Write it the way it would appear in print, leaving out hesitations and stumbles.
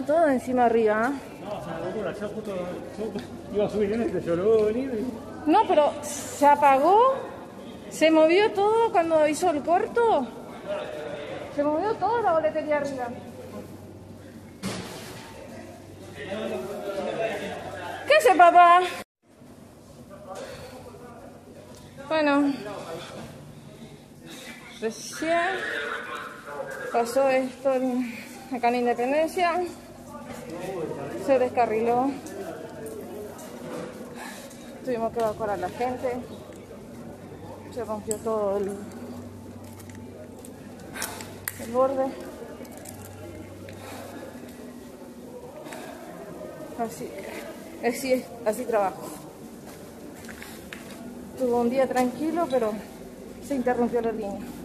movió todo encima arriba. No, o sea, locura, yo justo iba a subir en este, yo lo veo venir y... No, pero se apagó, se movió todo cuando hizo el corto. Se movió toda la boletería arriba. ¿Qué hace, papá? Bueno, recién pasó esto acá en Independencia. Se descarriló. Tuvimos que evacuar a la gente. Se rompió todo el borde. Así trabajo. Tuvo un día tranquilo, pero se interrumpió la línea.